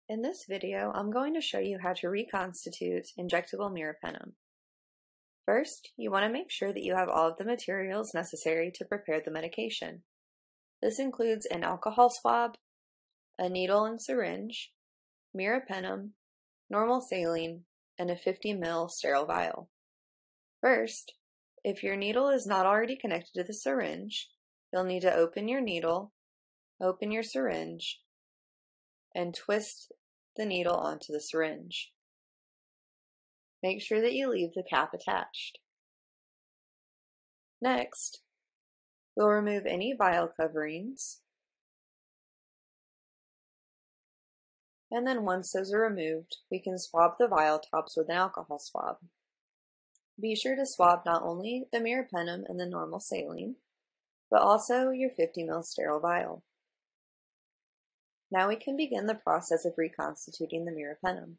In this video, I'm going to show you how to reconstitute injectable meropenem. First, you want to make sure that you have all of the materials necessary to prepare the medication. This includes an alcohol swab, a needle and syringe, meropenem, normal saline, and a 50 ml sterile vial. First, if your needle is not already connected to the syringe, you'll need to open your needle, open your syringe, and twist the needle onto the syringe. Make sure that you leave the cap attached. Next, we'll remove any vial coverings, and then once those are removed, we can swab the vial tops with an alcohol swab. Be sure to swab not only the meropenem and the normal saline, but also your 50 ml sterile vial. Now we can begin the process of reconstituting the meropenem.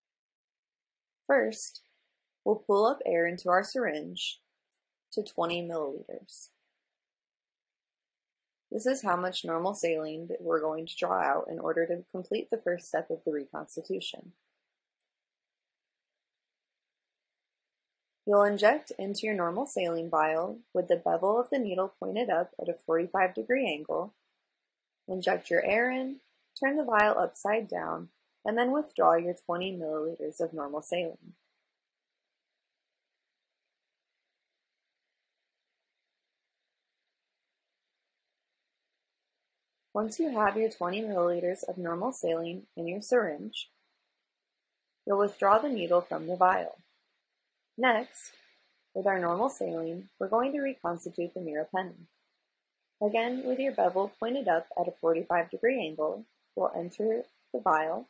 First, we'll pull up air into our syringe to 20 milliliters. This is how much normal saline that we're going to draw out in order to complete the first step of the reconstitution. You'll inject into your normal saline vial with the bevel of the needle pointed up at a 45-degree angle. Inject your air in, turn the vial upside down, and then withdraw your 20 milliliters of normal saline. Once you have your 20 milliliters of normal saline in your syringe, you'll withdraw the needle from the vial. Next, with our normal saline, we're going to reconstitute the meropenem. Again, with your bevel pointed up at a 45-degree angle, we'll enter the vial,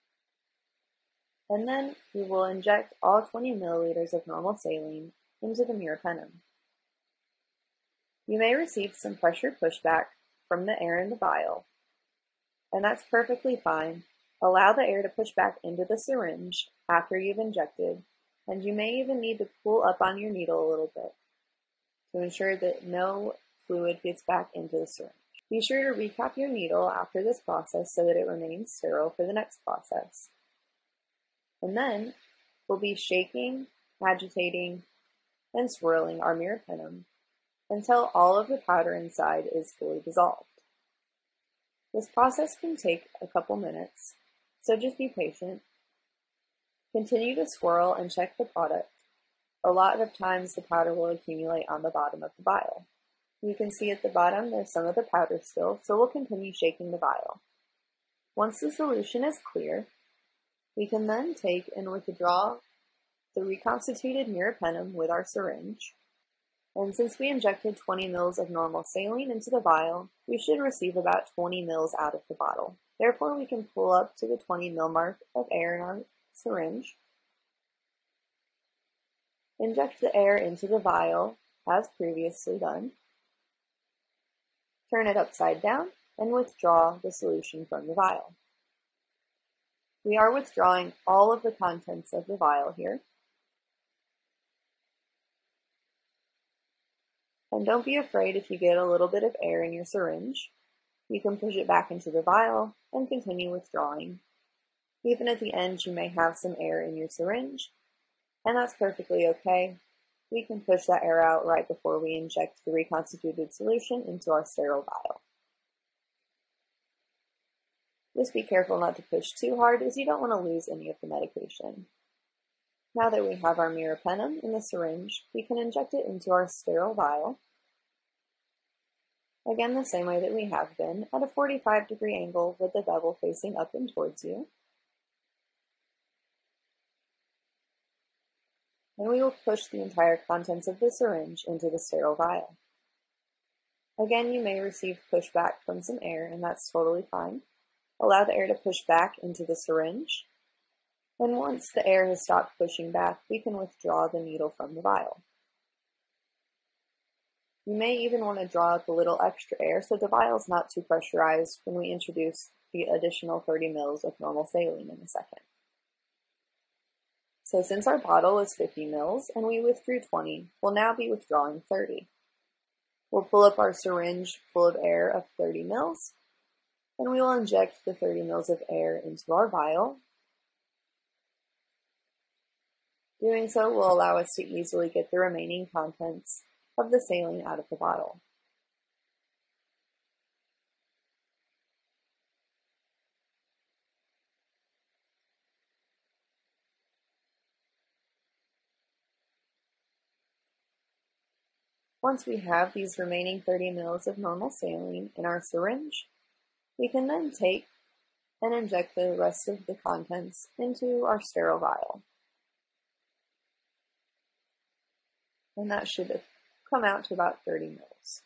and then we will inject all 20 milliliters of normal saline into the meropenem. You may receive some pressure pushback from the air in the vial, and that's perfectly fine. Allow the air to push back into the syringe after you've injected, and you may even need to pull up on your needle a little bit to ensure that no fluid gets back into the syringe. Be sure to recap your needle after this process so that it remains sterile for the next process. And then we'll be shaking, agitating, and swirling our meropenem until all of the powder inside is fully dissolved. This process can take a couple minutes, so just be patient. Continue to swirl and check the product. A lot of times the powder will accumulate on the bottom of the vial. You can see at the bottom there's some of the powder still, so we'll continue shaking the vial. Once the solution is clear, we can then take and withdraw the reconstituted meropenem with our syringe. And since we injected 20 ml of normal saline into the vial, we should receive about 20 ml out of the bottle. Therefore, we can pull up to the 20 ml mark of air in our syringe, inject the air into the vial as previously done, turn it upside down, and withdraw the solution from the vial. We are withdrawing all of the contents of the vial here. And don't be afraid if you get a little bit of air in your syringe. You can push it back into the vial and continue withdrawing. Even at the end, you may have some air in your syringe, and that's perfectly okay. We can push that air out right before we inject the reconstituted solution into our sterile vial. Just be careful not to push too hard, as you don't want to lose any of the medication. Now that we have our meropenem in the syringe, we can inject it into our sterile vial. Again, the same way that we have been, at a 45-degree angle with the bevel facing up and towards you. And we will push the entire contents of the syringe into the sterile vial. Again, you may receive pushback from some air, and that's totally fine. Allow the air to push back into the syringe. And once the air has stopped pushing back, we can withdraw the needle from the vial. You may even want to draw up a little extra air so the vial is not too pressurized when we introduce the additional 30 ml of normal saline in a second. So since our bottle is 50 ml and we withdrew 20, we'll now be withdrawing 30. We'll pull up our syringe full of air of 30 ml and we will inject the 30 mL of air into our vial. Doing so will allow us to easily get the remaining contents of the saline out of the bottle. Once we have these remaining 30 mL of normal saline in our syringe, we can then take and inject the rest of the contents into our sterile vial. And that should come out to about 30 mL.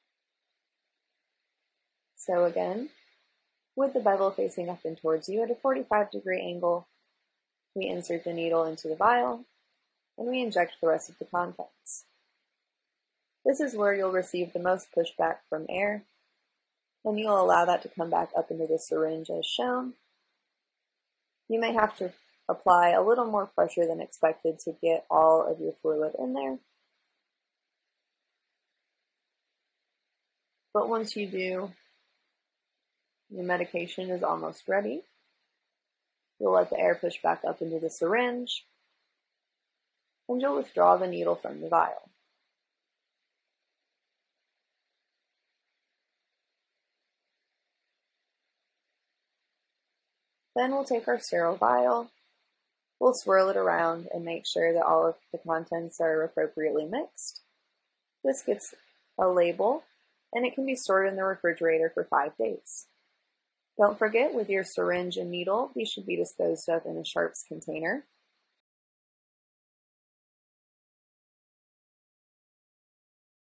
So again, with the bevel facing up and towards you at a 45-degree angle, we insert the needle into the vial and we inject the rest of the contents. This is where you'll receive the most pushback from air, and you'll allow that to come back up into the syringe as shown. You may have to apply a little more pressure than expected to get all of your fluid in there. But once you do, your medication is almost ready. You'll let the air push back up into the syringe, and you'll withdraw the needle from the vial. Then we'll take our sterile vial, we'll swirl it around and make sure that all of the contents are appropriately mixed. This gets a label, and it can be stored in the refrigerator for 5 days. Don't forget, with your syringe and needle, these should be disposed of in a sharps container.